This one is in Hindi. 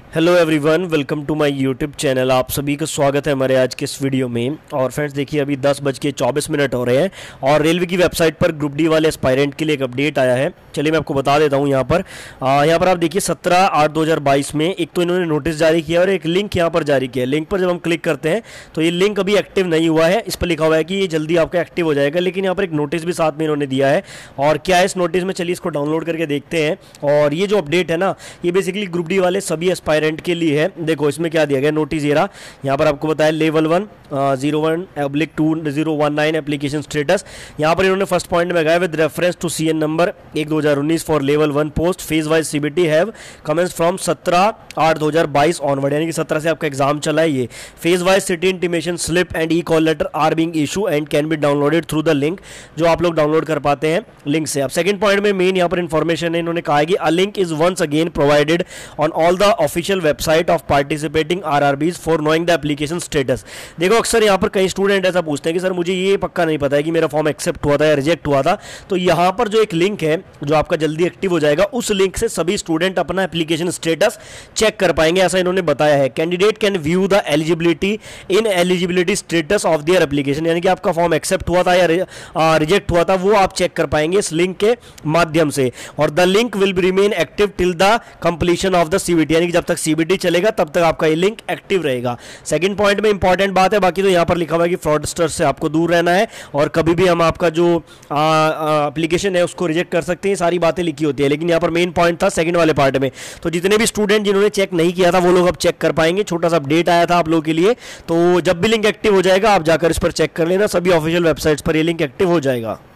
Hello everyone, welcome to my YouTube channel. आप सभी का स्वागत है हमारे आज के इस वीडियो में। और फ्रेंड्स देखिए, अभी 10:24 हो रहे हैं और रेलवे की वेबसाइट पर ग्रुप डी वाले एस्पायरेंट के लिए एक अपडेट आया है। चलिए मैं आपको बता देता हूँ। यहाँ पर आप देखिए 17/8/2022 में एक तो इन्होंने नोटिस जारी किया और एक लिंक यहाँ पर जारी किया। लिंक पर जब हम क्लिक करते हैं तो ये लिंक अभी एक्टिव नहीं हुआ है। इस पर लिखा हुआ है कि ये जल्दी आपका एक्टिव हो जाएगा, लेकिन यहाँ पर एक नोटिस भी साथ में इन्होंने दिया है। और क्या है इस नोटिस में, चलिए इसको डाउनलोड करके देखते हैं। और ये जो अपडेट है ना, ये बेसिकली ग्रुप डी वाले सभी एस्पायरेंट के लिए है। देखो इसमें क्या दिया गया, नोटिस ये रहा। यहाँ पर आपको बताया लेवल 1 01/2019 एप्लीकेशन स्टेटस। यहाँ पर इन्होंने फर्स्ट पॉइंट में गया with reference to CEN number 1/2019 for level 1 post phase wise CBT have commenced from 17/8/2022 onward, यानी कि 17 से आपका एग्जाम चला है। ये phase wise city intimation slip and e call letter are being issue and can be downloaded through the link, जो आप लोग डाउनलोड कर पाते हैं लिंक से। अब सेकंड पॉइंट में मेन यहाँ पर इंफॉर्मेशन है, इन्होंने कहा है कि a link is once again provided on all the official website of participating RRBs for knowing the application status. देखो अक्सर यहाँ पर कई स्टूडेंट ऐसा पूछते हैं कि सर मुझे ये पक्का नहीं पता है कि मेरा फॉर्म एक्सेप्ट हुआ था या रिजेक्ट हुआ था। तो यहाँ पर जो एक लिंक है जो आपका जल्दी एक्टिव हो जाएगा, उस लिंक से सभी स्टूडेंट अपना एप्लीकेशन स्टेटस चेक कर पाएंगे, ऐसा इन्होंने बताया है। Candidate can view the eligibility in eligibility status of their application, यानी कि आपका फॉर्म एक्सेप्ट हुआ था या रिजेक्ट हुआ था वो आप चेक कर पाएंगे इस लिंक के माध्यम से। और the link will be remain active till the completion of the CBT, यानी कि जब तक सीबीटी चलेगा तब तक आपका ये लिंक एक्टिव रहेगा। सेकंड पॉइंट में इंपॉर्टेंट बात है, बाकी तो यहाँ पर लिखा हुआ है कि फ्रॉडस्टर से आपको दूर रहना है और कभी भी हम आपका जो एप्लीकेशन है उसको रिजेक्ट कर सकते हैं, सारी बातें लिखी होती है। लेकिन यहाँ पर मेन पॉइंट था सेकंड वाले पार्ट में, तो जितने भी स्टूडेंट जिन्होंने चेक नहीं किया था वो लोग अब चेक कर पाएंगे। छोटा सा अपडेट आया था आप लोगों के लिए, तो जब भी लिंक एक्टिव हो जाएगा आप जाकर इस पर चेक कर लेना। सभी ऑफिशियल वेबसाइट्स पर ये लिंक एक्टिव हो जाएगा।